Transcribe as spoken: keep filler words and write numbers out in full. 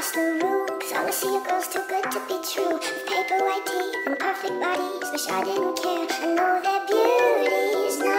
across the room, 'cause all I see are girls too good to be true, with paper white teeth and perfect bodies. Wish I didn't care. I know that beauty's not